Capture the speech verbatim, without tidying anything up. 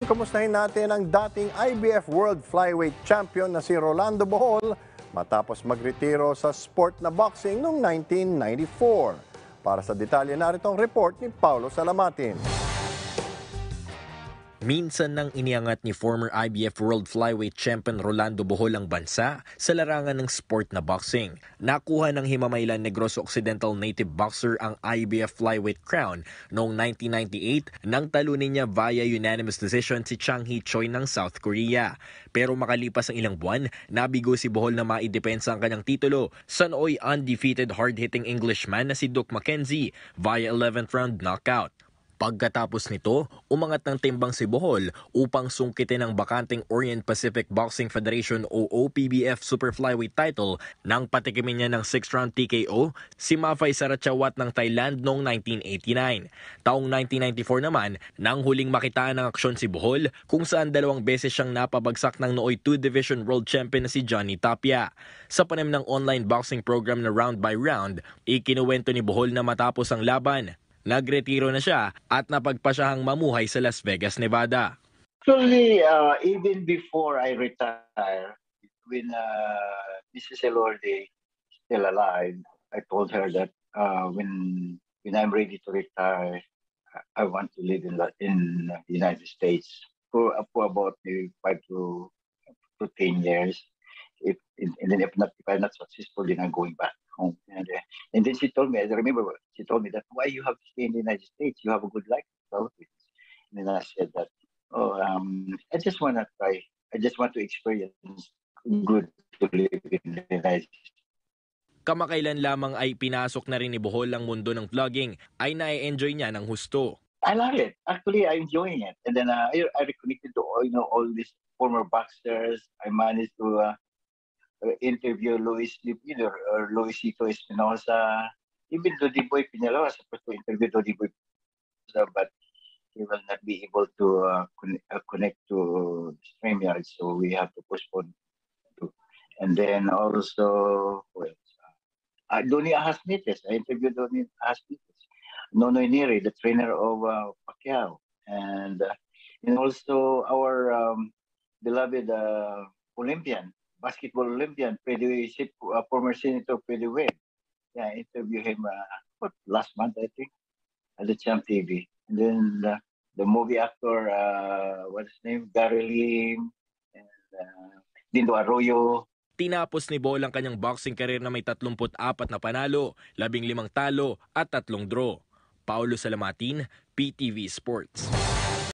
Kamustahin natin ang dating I B F World Flyweight Champion na si Rolando Bohol matapos magretiro sa sport na boxing noong nineteen ninety-four. Para sa detalye narito ang report ni Paulo Salamatin. Minsan nang iniangat ni former I B F World Flyweight Champion Rolando Bohol ang bansa sa larangan ng sport na boxing. Nakuha ng Himamaylan Negros Occidental native boxer ang I B F Flyweight crown noong nineteen ninety-eight nang talunin niya via unanimous decision si Chang Hee Choi ng South Korea. Pero makalipas ang ilang buwan, nabigo si Bohol na maidepensa ang kanyang titulo sa nooy undefeated hard-hitting Englishman na si Duke Mackenzie via eleventh round knockout. Pagkatapos nito, umangat ng timbang si Bohol upang sungkitin ang bakanteng Orient Pacific Boxing Federation o O P B F Super Flyweight title nang patikimin niya ng sixth round T K O si Mafai Saratchawat ng Thailand noong nineteen eighty-nine. Taong nineteen ninety-four naman, nang huling makitaan ng aksyon si Bohol kung saan dalawang beses siyang napabagsak ng nooy two-division world champion na si Johnny Tapia. Sa panem ng online boxing program na Round by Round, ikinuwento ni Bohol na matapos ang laban, nagretiro na siya at napagpasyahang mamuhay sa Las Vegas, Nevada. Actually, uh, even before I retire, when uh, Missus Elorde is still alive, I told her that uh, when when I'm ready to retire, I want to live in the in the United States for, for about uh, five to to ten years. If and then if not, if I'm not successful, then I'm going back home. And, uh, and then she told me, I remember she told me that why you have to stay in the United States? You have a good life. And then I said that, oh, um, I just want to try. I just want to experience good to live in the United States. Kamakailan lamang ay pinasok na rin ni Bohol ang mundo ng vlogging, ay na-enjoy niya ng husto. I love it. Actually, I'm enjoying it. And then uh, I, I reconnected to all, you know, all these former boxers. I managed to uh, interview Luis, you know, or Luisito Espinosa, even Dodi Boy Pinelo. I was supposed to interview Dodi Boy Pinelo, but he will not be able to uh, connect, uh, connect to StreamYard, so we have to postpone. To. And then also, well, uh, Donny Ahasmites. I interviewed Donny Ahasmites. Nonoy Neri, the trainer of uh, Pacquiao, and uh, and also our um, beloved uh, Olympian. Basketball Olympian, P D V, uh, former Senator P D V. Yeah, I interviewed him uh, what, last month, I think, at the Champ T V. And then the, the movie actor, uh, what's his name, Gary Lim, and uh, Dindo Arroyo. Tinapos ni Bohol ang kanyang boxing career na may tatlumpu't apat na panalo, labing limang talo at tatlong draw. Paulo Salamatin, P T V Sports.